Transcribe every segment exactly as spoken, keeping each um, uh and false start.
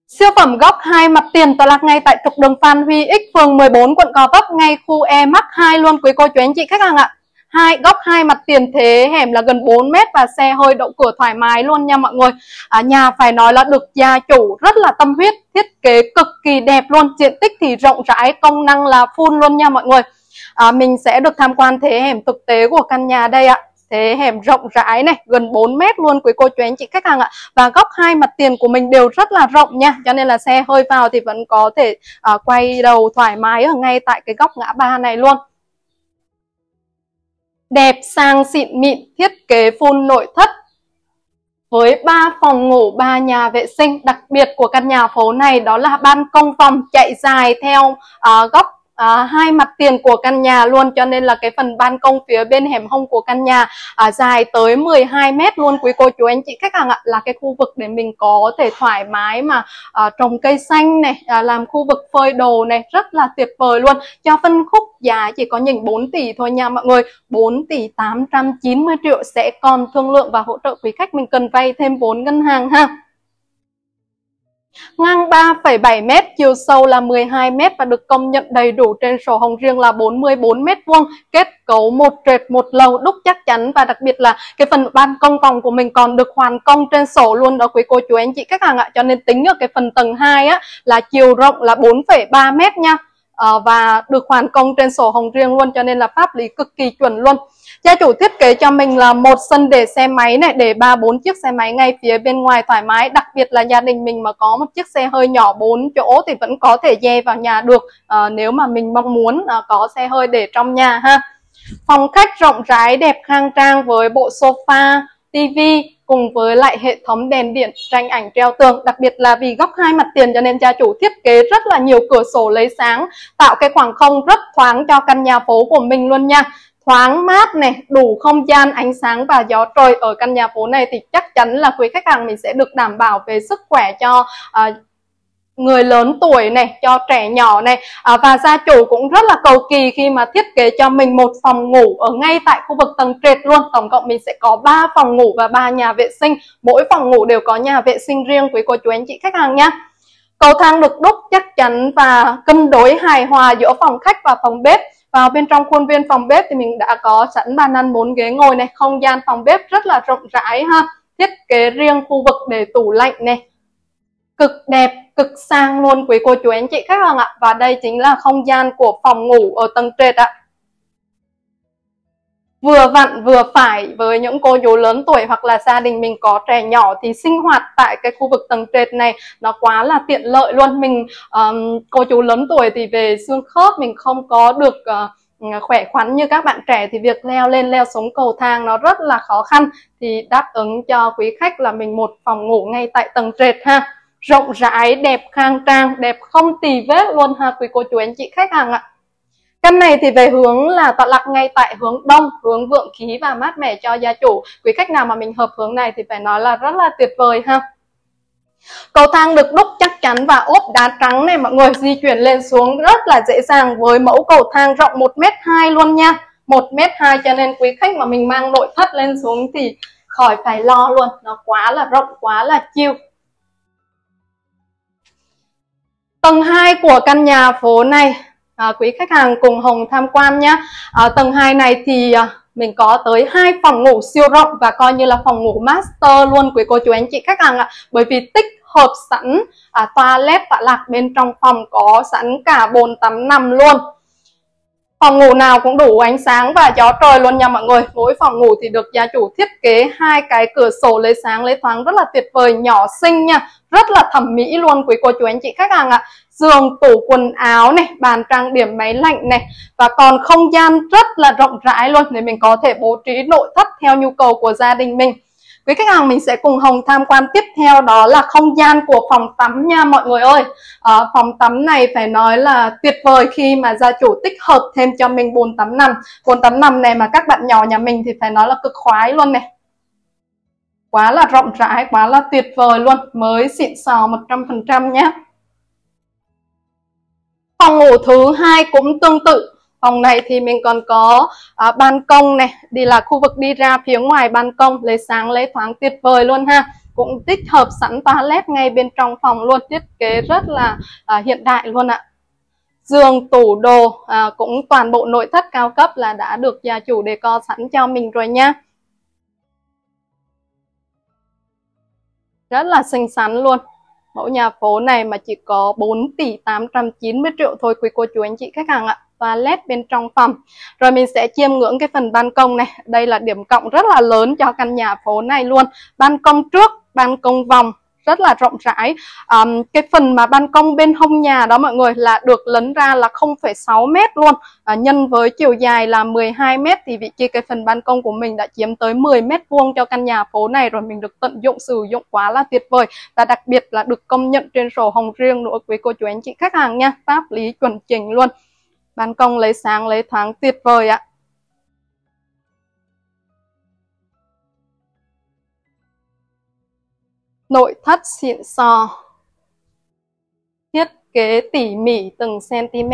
Siêu phẩm góc hai mặt tiền tọa lạc ngay tại trục đường Phan Huy Ích, phường mười bốn, quận Gò Vấp, ngay khu E Mắc hai luôn quý cô chú anh chị khách hàng ạ. Hai góc hai mặt tiền, thế hẻm là gần bốn mét và xe hơi đậu cửa thoải mái luôn nha mọi người. À, nhà phải nói là được gia chủ rất là tâm huyết, thiết kế cực kỳ đẹp luôn, diện tích thì rộng rãi, công năng là full luôn nha mọi người. À, mình sẽ được tham quan thế hẻm thực tế của căn nhà đây ạ. Thế hẻm rộng rãi này, gần bốn mét luôn quý cô chú anh chị khách hàng ạ. Và góc hai mặt tiền của mình đều rất là rộng nha, cho nên là xe hơi vào thì vẫn có thể à, quay đầu thoải mái ở ngay tại cái góc ngã ba này luôn. Đẹp, sang, xịn mịn, thiết kế full nội thất với ba phòng ngủ, ba nhà vệ sinh. Đặc biệt của căn nhà phố này đó là ban công phòng chạy dài theo uh, góc À, hai mặt tiền của căn nhà luôn, cho nên là cái phần ban công phía bên hẻm hông của căn nhà à, dài tới mười hai mét luôn quý cô chú anh chị khách hàng ạ. Là cái khu vực để mình có thể thoải mái mà à, trồng cây xanh này, à, làm khu vực phơi đồ này, rất là tuyệt vời luôn. Cho phân khúc giá chỉ có những bốn tỷ thôi nha mọi người, bốn tỷ tám trăm chín mươi triệu sẽ còn thương lượng và hỗ trợ quý khách mình cần vay thêm vốn ngân hàng ha. Ngang ba phẩy bảy mét, chiều sâu là mười hai mét và được công nhận đầy đủ trên sổ hồng riêng là bốn mươi bốn mét vuông, kết cấu một trệt một lầu đúc chắc chắn. Và đặc biệt là cái phần ban công phòng của mình còn được hoàn công trên sổ luôn đó quý cô chú anh chị khách hàng ạ. Cho nên tính ở cái phần tầng hai á là chiều rộng là bốn phẩy ba mét nha. À, và được hoàn công trên sổ hồng riêng luôn, cho nên là pháp lý cực kỳ chuẩn luôn. Gia chủ thiết kế cho mình là một sân để xe máy này, để ba bốn chiếc xe máy ngay phía bên ngoài thoải mái. Đặc biệt là gia đình mình mà có một chiếc xe hơi nhỏ bốn chỗ thì vẫn có thể dè vào nhà được, à, nếu mà mình mong muốn à, có xe hơi để trong nhà ha. Phòng khách rộng rãi đẹp khang trang với bộ sofa, tivi cùng với lại hệ thống đèn điện, tranh ảnh treo tường. Đặc biệt là vì góc hai mặt tiền cho nên gia chủ thiết kế rất là nhiều cửa sổ lấy sáng, tạo cái khoảng không rất thoáng cho căn nhà phố của mình luôn nha. Thoáng mát này, đủ không gian, ánh sáng và gió trời. Ở căn nhà phố này thì chắc chắn là quý khách hàng mình sẽ được đảm bảo về sức khỏe cho uh, người lớn tuổi này, cho trẻ nhỏ này. à, Và gia chủ cũng rất là cầu kỳ khi mà thiết kế cho mình một phòng ngủ ở ngay tại khu vực tầng trệt luôn. Tổng cộng mình sẽ có ba phòng ngủ và ba nhà vệ sinh, mỗi phòng ngủ đều có nhà vệ sinh riêng quý cô chú anh chị khách hàng nhé. Cầu thang được đúc chắc chắn và cân đối hài hòa giữa phòng khách và phòng bếp. Vào bên trong khuôn viên phòng bếp thì mình đã có sẵn bàn ăn bốn ghế ngồi này. Không gian phòng bếp rất là rộng rãi ha. Thiết kế riêng khu vực để tủ lạnh này, cực đẹp, cực sang luôn quý cô chú anh chị khách hàng ạ. Và đây chính là không gian của phòng ngủ ở tầng trệt ạ. Vừa vặn vừa phải với những cô chú lớn tuổi hoặc là gia đình mình có trẻ nhỏ thì sinh hoạt tại cái khu vực tầng trệt này nó quá là tiện lợi luôn. Mình um, cô chú lớn tuổi thì về xương khớp mình không có được uh, khỏe khoắn như các bạn trẻ, thì việc leo lên leo xuống cầu thang nó rất là khó khăn. Thì đáp ứng cho quý khách là mình một phòng ngủ ngay tại tầng trệt ha. Rộng rãi, đẹp khang trang, đẹp không tì vết luôn ha quý cô chú anh chị khách hàng ạ. Căn này thì về hướng là tọa lạc ngay tại hướng đông, hướng vượng khí và mát mẻ cho gia chủ. Quý khách nào mà mình hợp hướng này thì phải nói là rất là tuyệt vời ha. Cầu thang được đúc chắc chắn và ốp đá trắng này mọi người, di chuyển lên xuống rất là dễ dàng với mẫu cầu thang rộng một mét hai luôn nha. một mét hai cho nên quý khách mà mình mang nội thất lên xuống thì khỏi phải lo luôn, nó quá là rộng, quá là chill. Tầng hai của căn nhà phố này, à, quý khách hàng cùng Hồng tham quan nhé. À, tầng hai này thì à, mình có tới hai phòng ngủ siêu rộng và coi như là phòng ngủ master luôn quý cô chú anh chị khách hàng ạ. Bởi vì tích hợp sẵn à, toilet tọa lạc bên trong phòng, có sẵn cả bồn tắm nằm luôn. Phòng ngủ nào cũng đủ ánh sáng và gió trời luôn nha mọi người. Mỗi phòng ngủ thì được gia chủ thiết kế hai cái cửa sổ lấy sáng lấy thoáng rất là tuyệt vời, nhỏ xinh nha, rất là thẩm mỹ luôn quý cô chú anh chị khách hàng ạ. Giường, tủ quần áo này, bàn trang điểm, máy lạnh này, và còn không gian rất là rộng rãi luôn để mình có thể bố trí nội thất theo nhu cầu của gia đình mình. Quý khách hàng mình sẽ cùng Hồng tham quan tiếp theo đó là không gian của phòng tắm nha mọi người ơi. À, phòng tắm này phải nói là tuyệt vời khi mà gia chủ tích hợp thêm cho mình bồn tắm nằm. Bồn tắm nằm này mà các bạn nhỏ nhà mình thì phải nói là cực khoái luôn này. Quá là rộng rãi, quá là tuyệt vời luôn, mới xịn sò một trăm phần trăm nhé. Phòng ngủ thứ hai cũng tương tự. Phòng này thì mình còn có à, ban công này, đi là khu vực đi ra phía ngoài ban công, lấy sáng lấy thoáng tuyệt vời luôn ha. cũng tích hợp sẵn toilet ngay bên trong phòng luôn, thiết kế rất là à, hiện đại luôn ạ. Giường, tủ đồ à, cũng toàn bộ nội thất cao cấp là đã được gia chủ decor sẵn cho mình rồi nha. Rất là xinh xắn luôn. Mẫu nhà phố này mà chỉ có bốn tỷ tám trăm chín mươi triệu thôi quý cô chú anh chị khách hàng ạ. Toilet bên trong phòng. Rồi mình sẽ chiêm ngưỡng cái phần ban công này. Đây là điểm cộng rất là lớn cho căn nhà phố này luôn. Ban công trước, ban công vòng rất là rộng rãi. um, Cái phần mà ban công bên hông nhà đó mọi người là được lấn ra là không phẩy sáu mét luôn, à, nhân với chiều dài là mười hai mét thì vị trí cái phần ban công của mình đã chiếm tới mười mét vuông cho căn nhà phố này rồi. Mình được tận dụng sử dụng quá là tuyệt vời, và đặc biệt là được công nhận trên sổ hồng riêng nữa quý cô chú anh chị khách hàng nha. Pháp lý chuẩn chỉnh luôn. Ban công lấy sáng lấy thoáng tuyệt vời ạ. Nội thất xịn sò, thiết kế tỉ mỉ từng cm.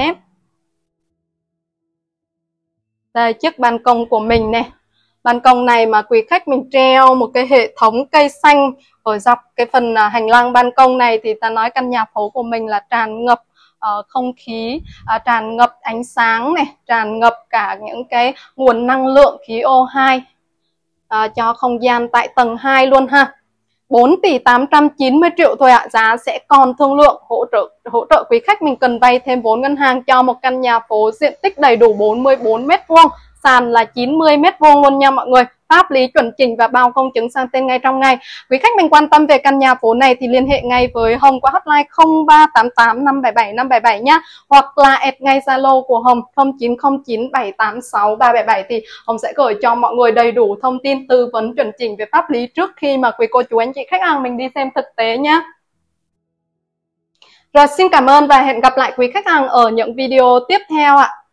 Đây chiếc ban công của mình này. Ban công này mà quý khách mình treo một cái hệ thống cây xanh ở dọc cái phần hành lang ban công này thì ta nói căn nhà phố của mình là tràn ngập uh, không khí, uh, tràn ngập ánh sáng này, tràn ngập cả những cái nguồn năng lượng khí O hai uh, cho không gian tại tầng hai luôn ha. bốn tỷ tám trăm chín mươi triệu thôi ạ, à. Giá sẽ còn thương lượng, hỗ trợ hỗ trợ quý khách mình cần vay thêm vốn ngân hàng cho một căn nhà phố diện tích đầy đủ bốn mươi bốn mét vuông, sàn là chín mươi mét vuông luôn nha mọi người. Pháp lý chuẩn chỉnh và bao công chứng sang tên ngay trong ngày. Quý khách mình quan tâm về căn nhà phố này thì liên hệ ngay với Hồng qua hotline không ba tám tám năm bảy bảy năm bảy bảy nhá, hoặc là add ngay Zalo của Hồng không chín không chín bảy tám sáu ba bảy bảy thì Hồng sẽ gửi cho mọi người đầy đủ thông tin tư vấn chuẩn chỉnh về pháp lý trước khi mà quý cô chú anh chị khách hàng mình đi xem thực tế nhá. Rồi xin cảm ơn và hẹn gặp lại quý khách hàng ở những video tiếp theo ạ.